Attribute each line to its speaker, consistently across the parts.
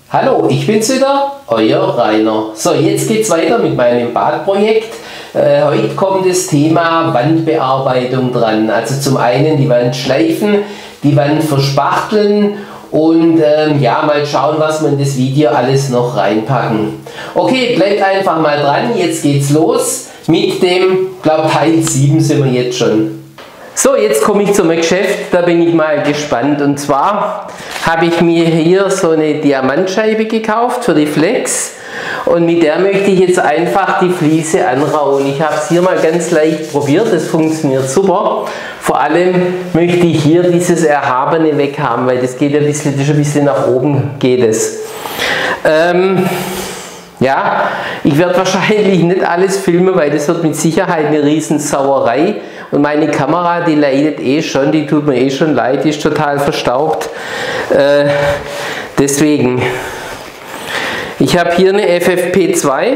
Speaker 1: Hallo, ich bin's wieder, euer Rainer. So, jetzt geht's weiter mit meinem Badprojekt. Heute kommt das Thema Wandbearbeitung dran. Also zum einen die Wand schleifen, die Wand verspachteln und ja, mal schauen, was wir in das Video alles noch reinpacken. Okay, bleibt einfach mal dran, jetzt geht's los mit dem, glaube Teil 7 sind wir jetzt schon. So, jetzt komme ich zum Geschäft, da bin ich mal gespannt. Und zwar habe ich mir hier so eine Diamantscheibe gekauft für die Flex und mit der möchte ich jetzt einfach die Fliese anrauen. Ich habe es hier mal ganz leicht probiert, das funktioniert super. Vor allem möchte ich hier dieses Erhabene weg haben, weil das geht ja ein bisschen nach oben geht es. Ja, ich werde wahrscheinlich nicht alles filmen, weil das wird mit Sicherheit eine riesen Sauerei. Und meine Kamera, die leidet eh schon, die tut mir eh schon leid, die ist total verstaubt. Deswegen, ich habe hier eine FFP2.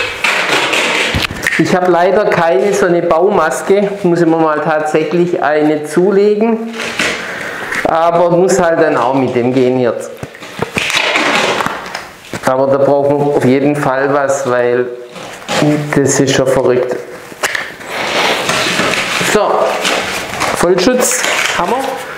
Speaker 1: Ich habe leider keine so eine Baumaske, muss ich mir mal tatsächlich eine zulegen. Aber muss halt dann auch mit dem gehen jetzt. Aber da brauchen wir auf jeden Fall was, weil das ist schon verrückt. So, Vollschutz, Hammer.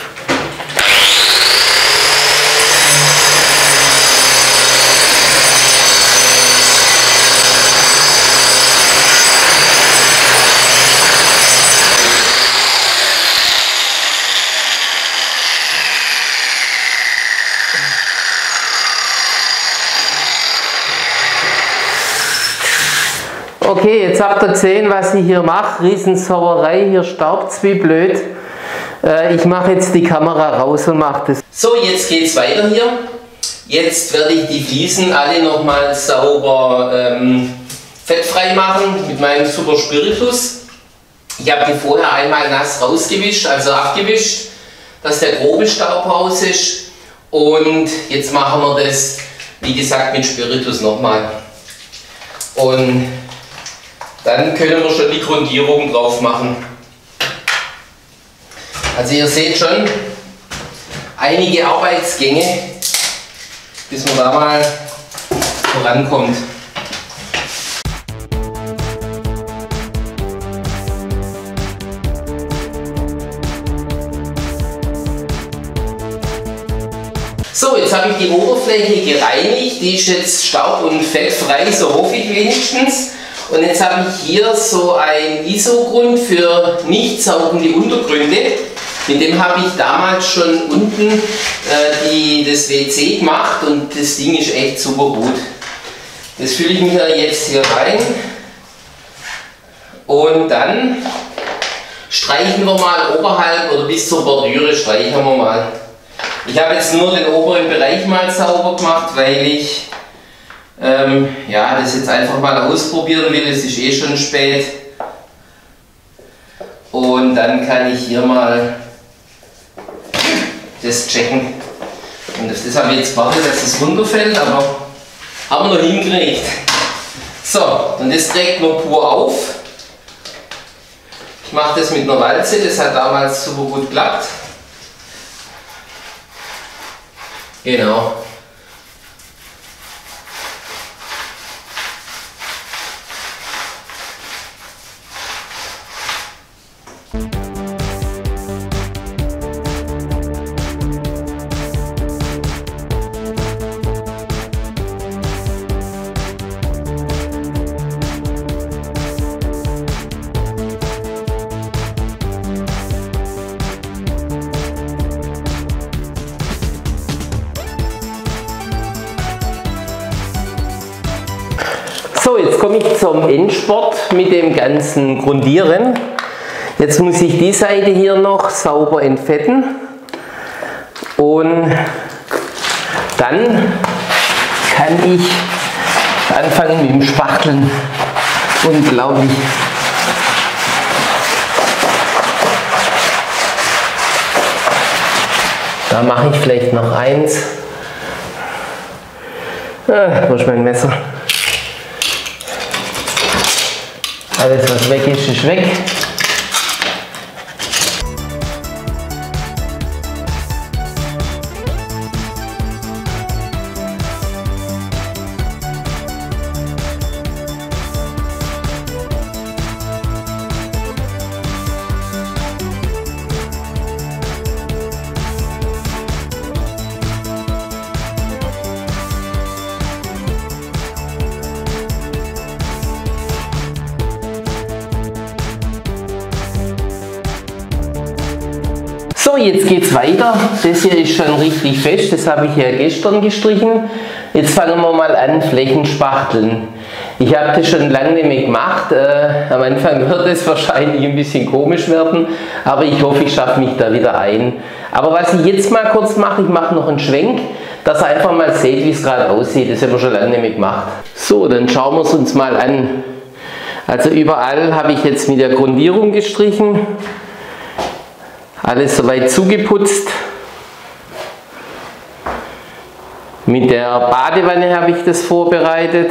Speaker 1: Okay, jetzt habt ihr gesehen, was ich hier mache. Riesensauerei, hier staubt es wie blöd. Ich mache jetzt die Kamera raus und mache das. So, jetzt geht es weiter hier. Jetzt werde ich die Fliesen alle nochmal sauber fettfrei machen mit meinem Super Spiritus. Ich habe die vorher einmal nass rausgewischt, also abgewischt, dass der grobe Staub raus ist. Und jetzt machen wir das, wie gesagt, mit Spiritus nochmal. Und dann können wir schon die Grundierung drauf machen. Also ihr seht schon, einige Arbeitsgänge, bis man da mal vorankommt. So, jetzt habe ich die Oberfläche gereinigt, die ist jetzt staub- und fettfrei, so hoffe ich wenigstens. Und jetzt habe ich hier so ein ISO-Grund für nicht saugende Untergründe. Mit dem habe ich damals schon unten das WC gemacht und das Ding ist echt super gut. Das fülle ich mir jetzt hier rein und dann streichen wir mal oberhalb oder bis zur Bordüre streichen wir mal. Ich habe jetzt nur den oberen Bereich mal sauber gemacht, weil ich ja, das jetzt einfach mal ausprobieren will, es ist eh schon spät. Und dann kann ich hier mal das checken. Und auf das habe ich jetzt gewartet, dass es runterfällt, aber haben wir noch hingekriegt. So, und das trägt man pur auf. Ich mache das mit einer Walze, das hat damals super gut geklappt. Genau. So, jetzt komme ich zum Endsport mit dem ganzen Grundieren. Jetzt muss ich die Seite hier noch sauber entfetten und dann kann ich anfangen mit dem Spachteln. Unglaublich. Da mache ich vielleicht noch eins. Wo ist mein Messer? Alles was weg ist, ist weg. So, jetzt geht es weiter. Das hier ist schon richtig fest, das habe ich ja gestern gestrichen. Jetzt fangen wir mal an, Flächenspachteln. Ich habe das schon lange nicht mehr gemacht. Am Anfang wird es wahrscheinlich ein bisschen komisch werden, aber ich hoffe, ich schaffe mich da wieder ein. Aber was ich jetzt mal kurz mache, ich mache noch einen Schwenk, dass ihr einfach mal seht, wie es gerade aussieht. Das haben wir schon lange nicht mehr gemacht. So, dann schauen wir es uns mal an. Also überall habe ich jetzt mit der Grundierung gestrichen. Alles soweit zugeputzt. Mit der Badewanne habe ich das vorbereitet.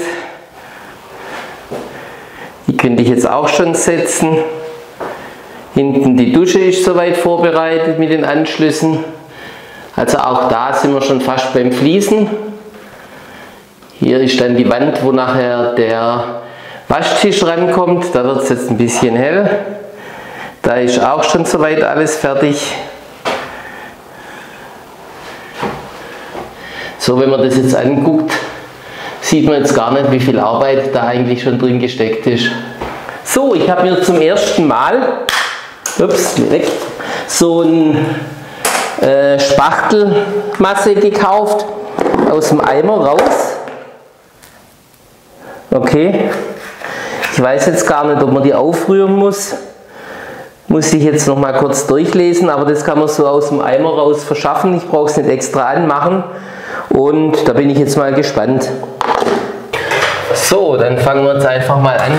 Speaker 1: Die könnte ich jetzt auch schon setzen. Hinten die Dusche ist soweit vorbereitet mit den Anschlüssen. Also auch da sind wir schon fast beim Fließen. Hier ist dann die Wand, wo nachher der Waschtisch rankommt. Da wird es jetzt ein bisschen hell. Da ist auch schon soweit alles fertig. So, wenn man das jetzt anguckt, sieht man jetzt gar nicht, wie viel Arbeit da eigentlich schon drin gesteckt ist. So, ich habe mir zum ersten Mal so eine Spachtelmasse gekauft, aus dem Eimer raus. Okay, ich weiß jetzt gar nicht, ob man die aufrühren muss. Muss ich jetzt noch mal kurz durchlesen, aber das kann man so aus dem Eimer raus verschaffen. Ich brauche es nicht extra anmachen und da bin ich jetzt mal gespannt. So, dann fangen wir jetzt einfach mal an.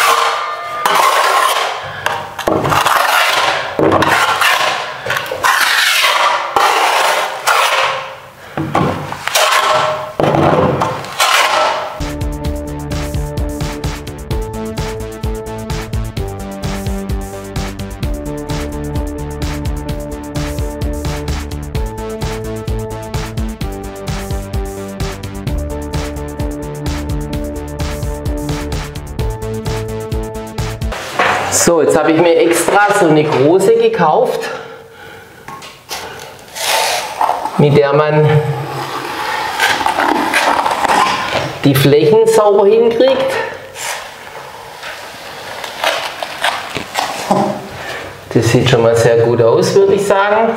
Speaker 1: So, jetzt habe ich mir extra so eine große gekauft, mit der man die Flächen sauber hinkriegt. Das sieht schon mal sehr gut aus, würde ich sagen.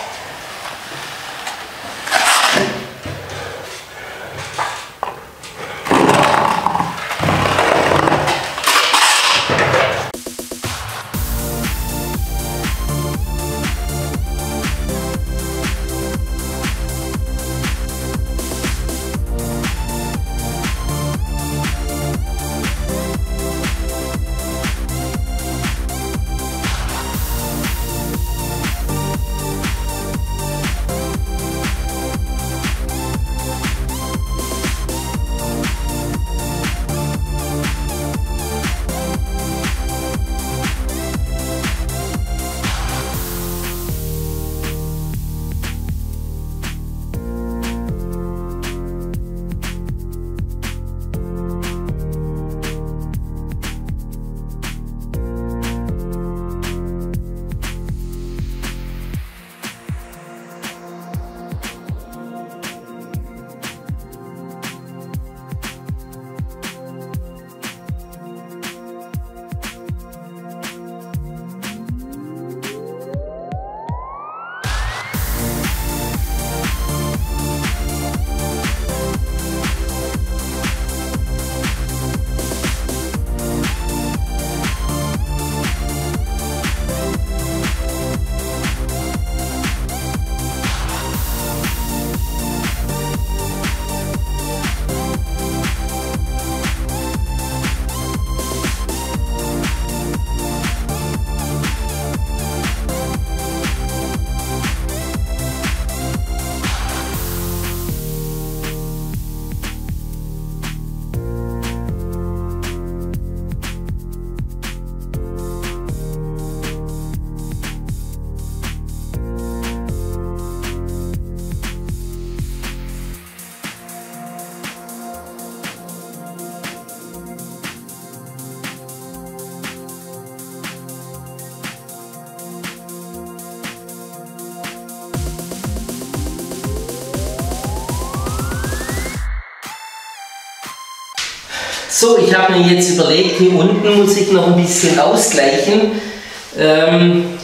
Speaker 1: So, ich habe mir jetzt überlegt, hier unten muss ich noch ein bisschen ausgleichen.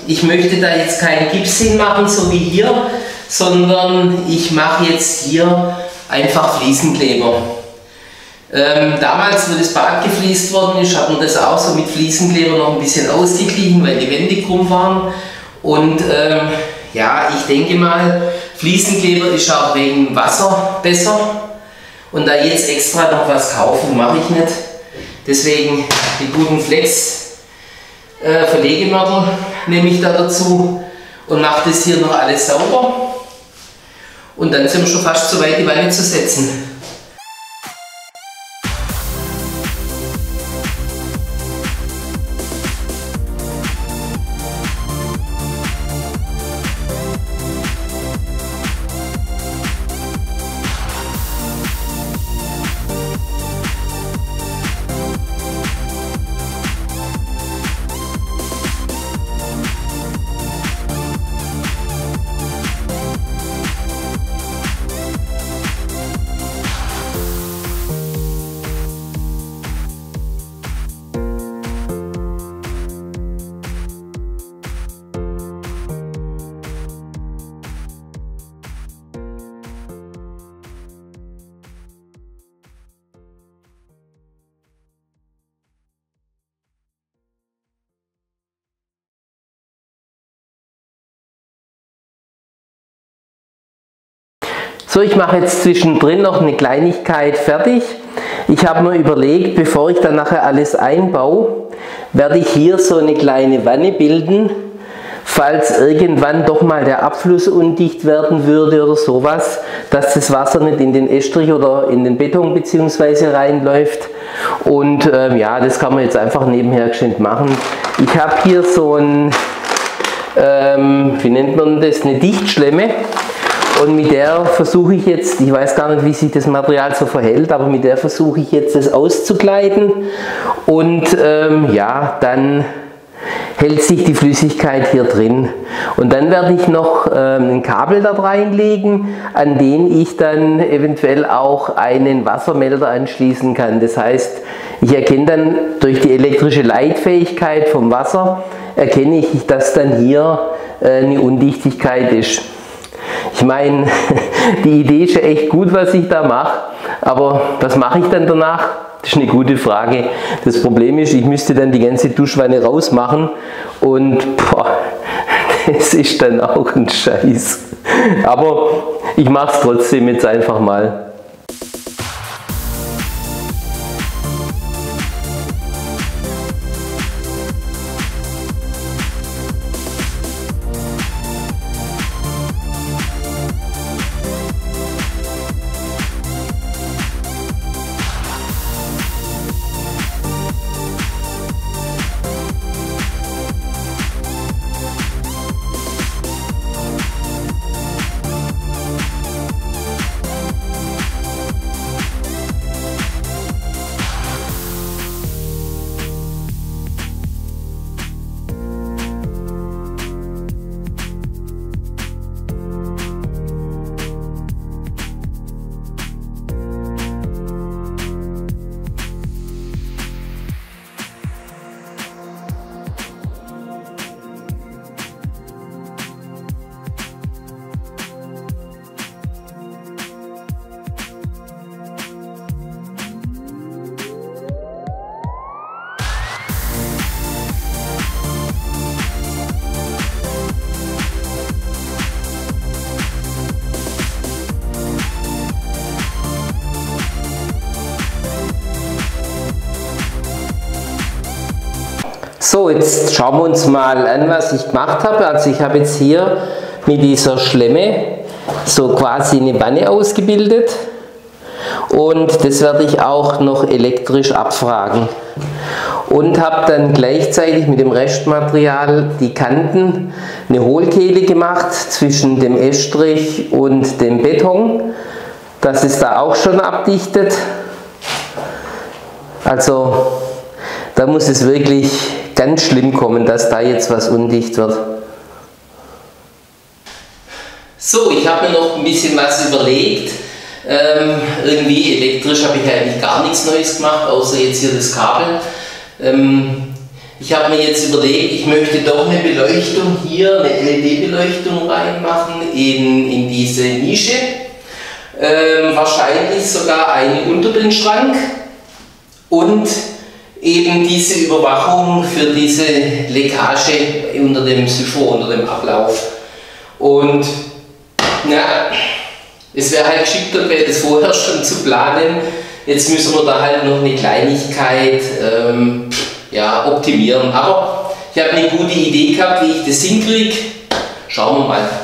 Speaker 1: ich möchte da jetzt keinen Gips hinmachen, so wie hier, sondern ich mache jetzt hier einfach Fliesenkleber. Damals, wo das Bad gefliest worden ist, hat man das auch so mit Fliesenkleber noch ein bisschen ausgeglichen, weil die Wände krumm waren. Und ja, ich denke mal, Fliesenkleber ist auch wegen Wasser besser. Und da jetzt extra noch was kaufen, mache ich nicht. Deswegen die guten Flex Verlegemörtel nehme ich da dazu und mache das hier noch alles sauber. Und dann sind wir schon fast so weit, die Wanne zu setzen. So, ich mache jetzt zwischendrin noch eine Kleinigkeit fertig. Ich habe mir überlegt, bevor ich dann nachher alles einbaue, werde ich hier so eine kleine Wanne bilden, falls irgendwann doch mal der Abfluss undicht werden würde oder sowas, dass das Wasser nicht in den Estrich oder in den Beton bzw. reinläuft. Und ja, das kann man jetzt einfach nebenher geschwind machen. Ich habe hier so ein, wie nennt man das, eine Dichtschlemme. Und mit der versuche ich jetzt, ich weiß gar nicht, wie sich das Material so verhält, aber mit der versuche ich jetzt das auszukleiden und ja, dann hält sich die Flüssigkeit hier drin. Und dann werde ich noch ein Kabel da reinlegen, an den ich dann eventuell auch einen Wassermelder anschließen kann. Das heißt, ich erkenne dann durch die elektrische Leitfähigkeit vom Wasser, erkenne ich, dass dann hier eine Undichtigkeit ist. Ich meine, die Idee ist ja echt gut, was ich da mache, aber was mache ich dann danach? Das ist eine gute Frage. Das Problem ist, ich müsste dann die ganze Duschwanne rausmachen und boah, das ist dann auch ein Scheiß. Aber ich mache es trotzdem jetzt einfach mal. So, jetzt schauen wir uns mal an, was ich gemacht habe. Also ich habe jetzt hier mit dieser Schlemme so quasi eine Wanne ausgebildet und das werde ich auch noch elektrisch abfragen. Und habe dann gleichzeitig mit dem Restmaterial die Kanten eine Hohlkehle gemacht zwischen dem Estrich und dem Beton, dass es da auch schon abdichtet. Also da muss es wirklich ganz schlimm kommen, dass da jetzt was undicht wird. So, ich habe mir noch ein bisschen was überlegt. Irgendwie elektrisch habe ich eigentlich gar nichts Neues gemacht, außer jetzt hier das Kabel. Ich habe mir jetzt überlegt, ich möchte doch eine Beleuchtung hier, eine LED-Beleuchtung reinmachen in diese Nische. Wahrscheinlich sogar eine unter den Schrank und eben diese Überwachung für diese Leckage unter dem Siphon, unter dem Ablauf. Und ja, es wäre halt geschickter, wäre das vorher schon zu planen. Jetzt müssen wir da halt noch eine Kleinigkeit ja, optimieren. Aber ich habe eine gute Idee gehabt, wie ich das hinkriege. Schauen wir mal.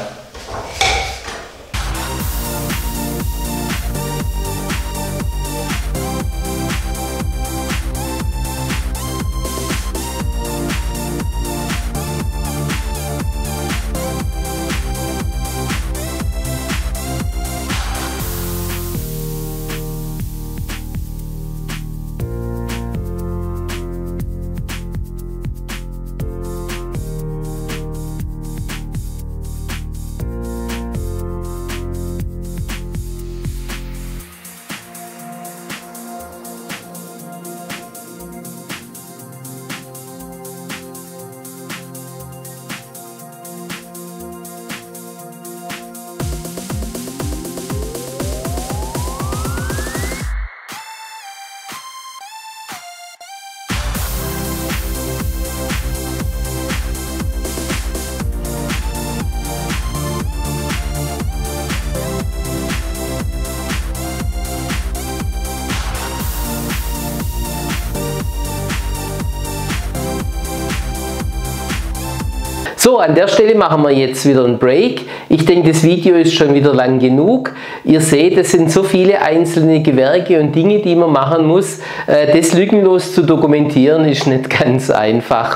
Speaker 1: So, an der Stelle machen wir jetzt wieder einen Break. Ich denke, das Video ist schon wieder lang genug. Ihr seht, es sind so viele einzelne Gewerke und Dinge, die man machen muss. Das lückenlos zu dokumentieren ist nicht ganz einfach.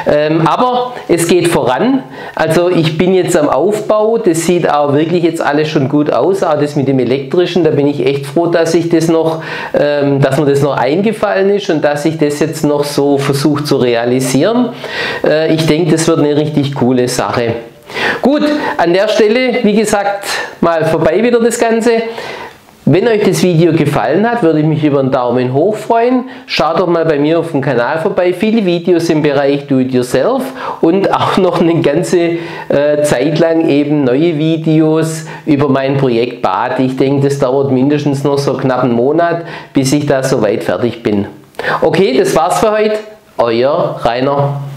Speaker 1: Aber es geht voran. Also ich bin jetzt am Aufbau. Das sieht auch wirklich jetzt alles schon gut aus. Auch das mit dem Elektrischen, da bin ich echt froh, dass ich das noch, dass mir das noch eingefallen ist und dass ich das jetzt noch so versuche zu realisieren. Ich denke, das wird eine richtig coole Sache. Gut, an der Stelle, wie gesagt, mal vorbei wieder das Ganze. Wenn euch das Video gefallen hat, würde ich mich über einen Daumen hoch freuen. Schaut doch mal bei mir auf dem Kanal vorbei. Viele Videos im Bereich Do-it-yourself und auch noch eine ganze Zeit lang eben neue Videos über mein Projekt Bad. Ich denke, das dauert mindestens noch so knapp einen Monat, bis ich da soweit fertig bin. Okay, das war's für heute. Euer Rainer.